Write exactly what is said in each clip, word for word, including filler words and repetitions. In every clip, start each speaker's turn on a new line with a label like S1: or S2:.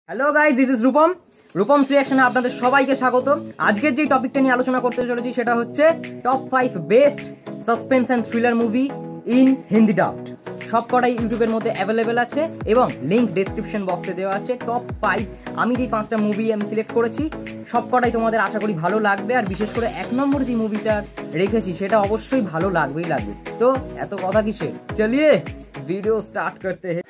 S1: Hello guys, this is Rupam. Rupam's রিঅ্যাকশনে আপনাদের সবাইকে স্বাগত। আজকের যে টপিকটা নিয়ে আলোচনা করতে চলেছি সেটা হচ্ছে top five best suspense and thriller movie in Hindi dubbed. সব কটাই ইউটিউবের মধ্যে অ্যাভেলেবেল আছে এবং লিঙ্ক ডেসক্রিপশন বক্সে দেওয়া আছে। টপ ফাইভ আমি যে পাঁচটা মুভি আমি সিলেক্ট করেছি সব কটাই তোমাদের আশা করি ভালো লাগবে, আর বিশেষ করে এক নম্বর যে মুভিটা রেখেছি সেটা অবশ্যই ভালো লাগবেই লাগবে। তো এত কথা কিসে, চলিয়ে ভিডিও স্টার্ট করতে हैं।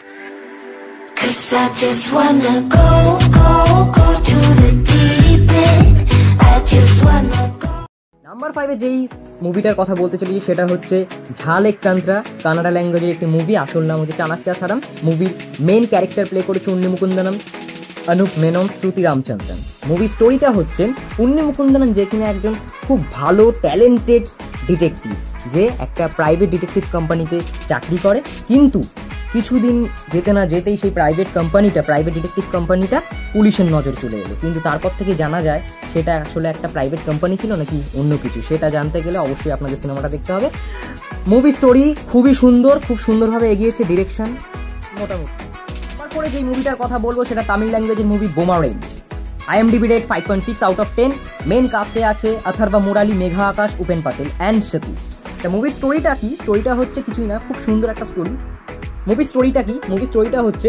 S1: I just wanna go, go, go to the deep end. I just wanna go. Number ফাইভে যেই মুভিটার কথা বলতে চলেছি সেটা হচ্ছে ঝাল এক তন্ত্রা, কানাডা ল্যাঙ্গুয়েজের একটি মুভি। আসল নাম হচ্ছে চাণক্য সারাম। মুভির মেন ক্যারেক্টার প্লে করেছে উন্নি মুকুন্দনম, অনুপ মেনন, শ্রুতি রামচন্দ্রন। মুভি স্টোরিটা হচ্ছে উন্নি মুকুন্দনম যে কিনা একজন খুব ভালো ট্যালেন্টেড ডিটেকটিভ, যে একটা প্রাইভেট ডিটেকটিভ কোম্পানিতে চাকরি করে, কিন্তু কিছুদিন যেতে না যেতেই সেই প্রাইভেট কোম্পানিটা প্রাইভেট ডিটেকটিভ কোম্পানিটা পুলিশের নজর চলে এলো। কিন্তু তারপর থেকে জানা যায় সেটা আসলে একটা প্রাইভেট কোম্পানি ছিল নাকি অন্য কিছু, সেটা জানতে গেলে অবশ্যই আপনাদের সিনেমাটা দেখতে হবে। মুভি স্টোরি খুবই সুন্দর, খুব সুন্দরভাবে এগিয়েছে, ডিরেকশন মোটামুটি। তারপরে যেই মুভিটার কথা বলবো সেটা তামিল ল্যাঙ্গুয়েজের movie Boomerang. IMDb rate five point six out of ten. Main কাস্টে আছে অথর্বা মুরালি, মেঘা আকাশ, উপেন পাটেল অ্যান্ড সতীশ। তা মুভির স্টোরিটা কি? স্টোরিটা হচ্ছে কিছুই না, খুব সুন্দর একটা স্টোরি। মুভি স্টোরিটা কি? মুভি স্টোরিটা হচ্ছে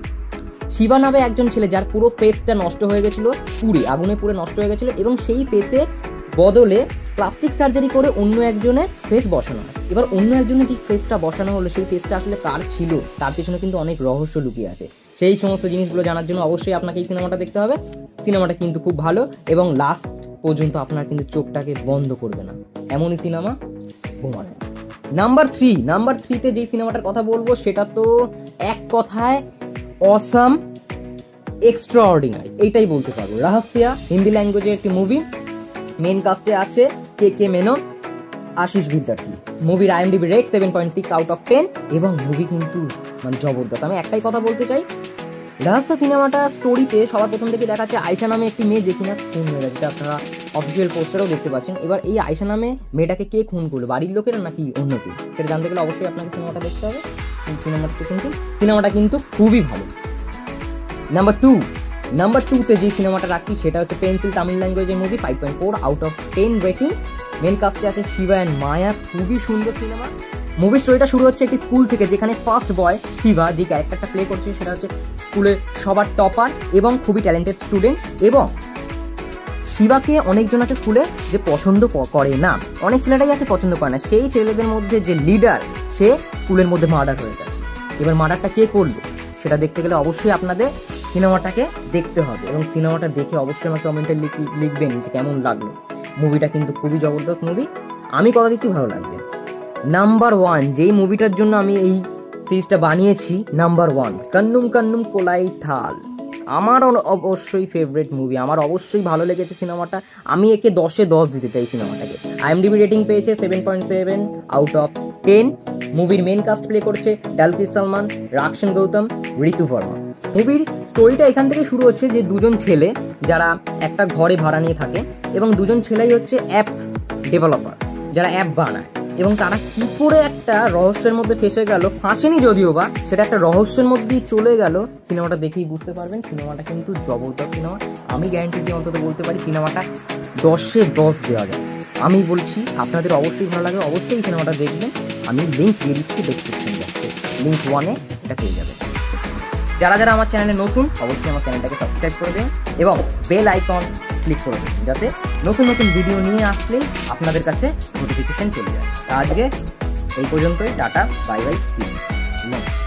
S1: শিবা নামে একজন ছেলে যার পুরো ফেসটা নষ্ট হয়ে গেছিলো, পুড়ে আগুনে পুড়ে নষ্ট হয়ে গেছিলো, এবং সেই ফেসে বদলে প্লাস্টিক সার্জারি করে অন্য একজনের ফেস বসানো হয়। এবার অন্য একজনের যে ফেসটা বসানো হলো সেই ফেসটা আসলে কার ছিল তার পেছনে কিন্তু অনেক রহস্য লুকিয়ে আছে। সেই সমস্ত জিনিসগুলো জানার জন্য অবশ্যই আপনাকে এই সিনেমাটা দেখতে হবে। সিনেমাটা কিন্তু খুব ভালো এবং লাস্ট পর্যন্ত আপনার কিন্তু চোখটাকে বন্ধ করবে না, এমনই সিনেমা বোমারেঞ্জ। নাম্বার থ্রি নাম্বার থ্রিতে যে সিনেমাটার কথা বলবো সেটা তো এক কথায় অসাম, এক্সট্রাঅর্ডিনারি, এইটাই বলতে পারবো। রহস্যা হিন্দি ল্যাঙ্গুয়েজের একটি মুভি। মেন কাস্টে আছে কে কে মেনন, আশিস বিদ্যার্থী। মুভির IMDb rate seven point six out of ten এবং মুভি কিন্তু মানে জবরদস্ত। আমি একটাই কথা বলতে চাই, রহস্য সিনেমাটা স্টোরিতে সবার প্রথম থেকে দেখাচ্ছে আয়শা নামে একটি মেয়ে যে কিনা খুন হয়ে গেছে, আপনারা অফিসিয়াল পোস্টারও দেখতে পাচ্ছেন। এবার এই আয়শা নামে মেয়েটাকে কে খুন করলো, বাড়ির লোকেরা নাকি অন্য কেউ, সেটা জানতে গেলে অবশ্যই আপনাকে সিনেমাটা দেখতে হবে। সিনেমাটা কিন্তু সিনেমাটা কিন্তু খুবই ভালো। নাম্বার টু নাম্বার টুতে যে সিনেমাটা রাখছি সেটা হচ্ছে পেন্সিল, তামিল ল্যাঙ্গুয়েজের movie, five point four out of ten rating. Main কাস্টে আছে শিবা অ্যান্ড মায়া, খুবই সুন্দর সিনেমা। মুভি স্টোরিটা শুরু হচ্ছে একটি স্কুল থেকে, যেখানে ফার্স্ট বয় শিবা যে ক্যারেক্টারটা প্লে করছে সেটা হচ্ছে স্কুলের সবার টপার এবং খুবই ট্যালেন্টেড স্টুডেন্ট, এবং শিবাকে অনেকজন আছে স্কুলে যে পছন্দ করে না, অনেক ছেলেটাই আছে পছন্দ করে না। সেই ছেলেদের মধ্যে যে লিডার সে স্কুলের মধ্যে মার্ডার হয়ে গেছে। এবার মার্ডারটা কে করলো সেটা দেখতে গেলে অবশ্যই আপনাদের সিনেমাটাকে দেখতে হবে, এবং সিনেমাটা দেখে অবশ্যই আমাকে কমেন্টে লিখবেন যে কেমন লাগলো। মুভিটা কিন্তু খুবই জবরদস্ত মুভি, আমি কথা দিচ্ছি ভালো লাগবে। নাম্বার ওয়ান যেই মুভিটার জন্য আমি এই সিরিজটা বানিয়েছি, নাম্বার ওয়ান কন্নুম কন্নুম কোলাই থাল। আমার অবশ্যই ফেভারিট মুভি, আমার অবশ্যই ভালো লেগেছে সিনেমাটা। আমি একে দশে দশ দিতে চাই সিনেমাটাকে। আইএমডিবি রেটিং পেয়েছে seven point seven out of ten. মুভির মেন কাস্ট প্লে করছে ডালকি সালমান, রাকশন গৌতম, ঋতু বর্মা। মুভির স্টোরিটা এখান থেকে শুরু হচ্ছে যে দুজন ছেলে যারা একটা ঘরে ভাড়া নিয়ে থাকে, এবং দুজন ছেলেই হচ্ছে অ্যাপ ডেভেলপার যারা অ্যাপ বানায়, এবং তারা কি করে একটা রহস্যের মধ্যে ফেসে গেল, ফাঁসেনি যদিও বা, সেটা একটা রহস্যের মধ্যেই চলে গেল। সিনেমাটা দেখেই বুঝতে পারবেন। সিনেমাটা কিন্তু জবরদস্ত সিনেমা, আমি গ্যারান্টি দিয়ে অন্তত বলতে পারি সিনেমাটা দশে দশ দেওয়া যায়। আমি বলছি আপনাদের অবশ্যই ভালো লাগবে, অবশ্যই এই সিনেমাটা দেখবেন। আমি লিঙ্ক দিয়ে দিচ্ছি ডেসক্রিপশন বক্সে, লিঙ্ক ওয়ানে এটা পেয়ে যাবে। যারা যারা আমার চ্যানেলে নতুন অবশ্যই আমার চ্যানেলটাকে সাবস্ক্রাইব করে দেবেন এবং বেল আইকন ক্লিক করে দেবেন, যাতে নতুন নতুন ভিডিও নিয়ে আসলেই আপনাদের কাছে নোটিফিকেশন চলে যায়। আজকে এই পর্যন্তই, tata, bye bye, see you.